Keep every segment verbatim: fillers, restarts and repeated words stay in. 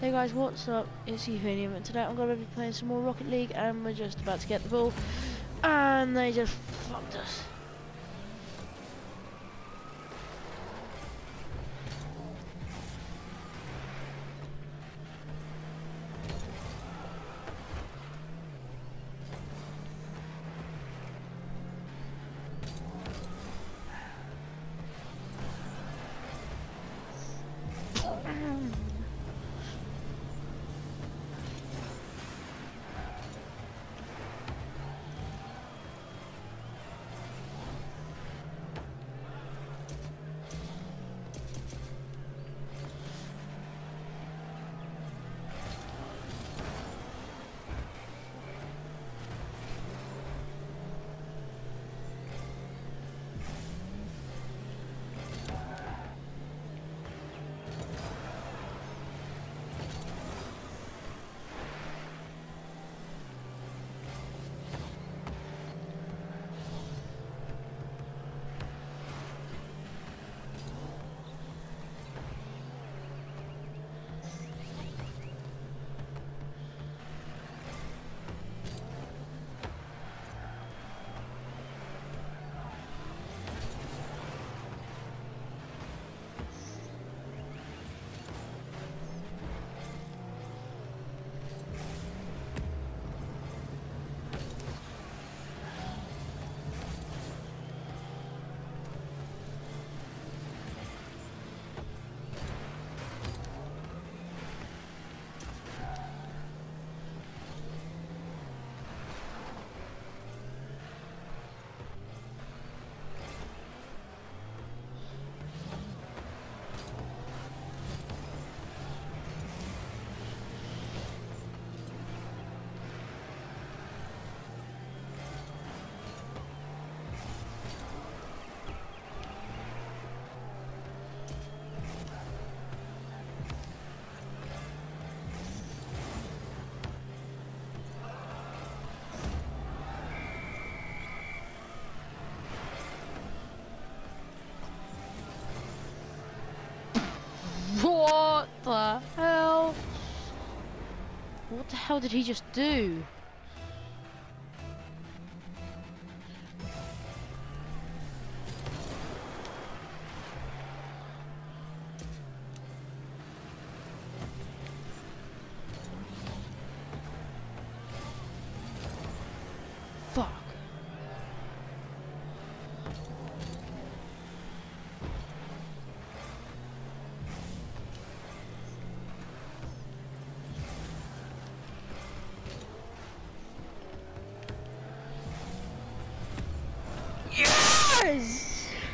Hey guys, what's up? It's Euphonium, and today I'm going to be playing some more Rocket League, and we're just about to get the ball, and they just fucked us. What the hell? What the hell did he just do? Fuck. Yes!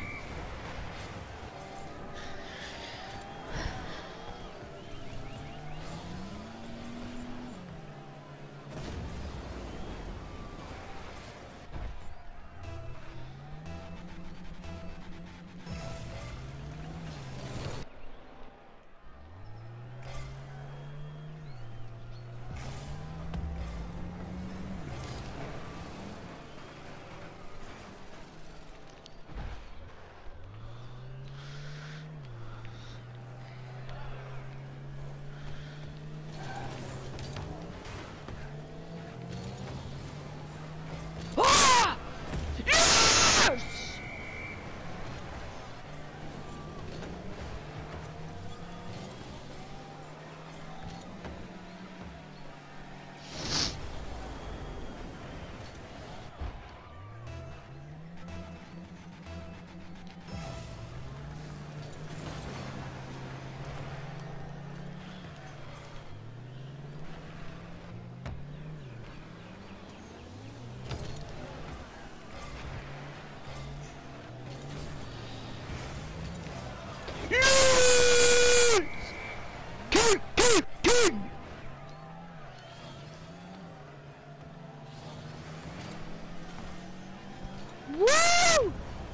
Woo!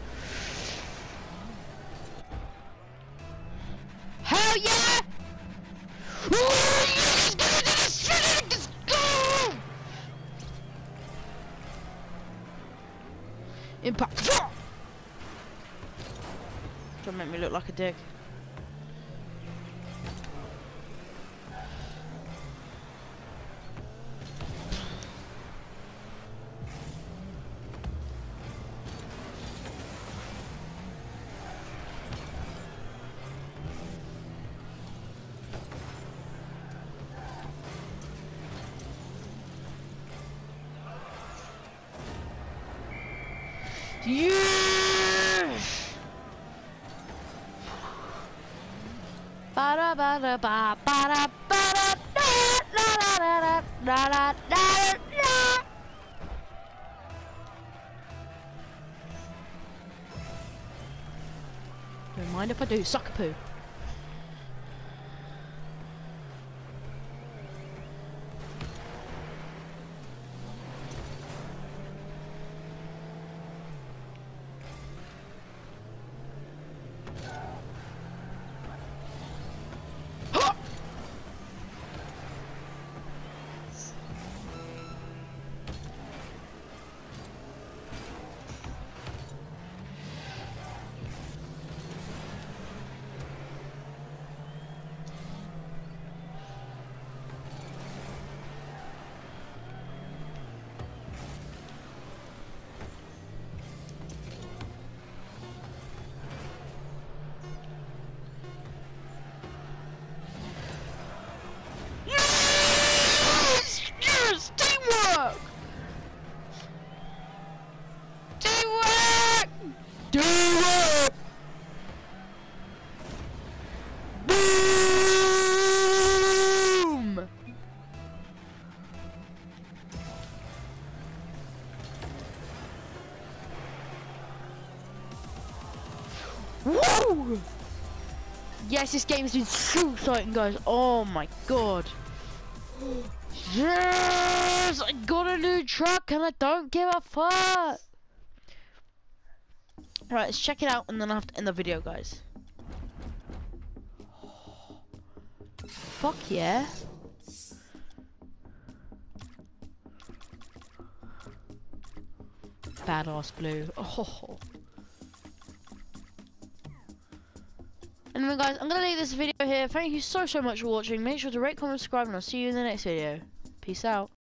Hell yeah! Let's go! Impact! Don't make me look like a dick. Yes! Ba da ba da ba ba da ba da da da da da da da da. Don't mind if I do, sucker poo. Woo! Yes, this game has been so exciting, guys. Oh my god. Yes! I got a new truck and I don't give a fuck. Right, let's check it out and then I have to end the video, guys. Fuck yeah. Badass blue. Oh. Anyway guys, I'm gonna leave this video here. Thank you so so much for watching. Make sure to rate, comment, subscribe, and I'll see you in the next video. Peace out.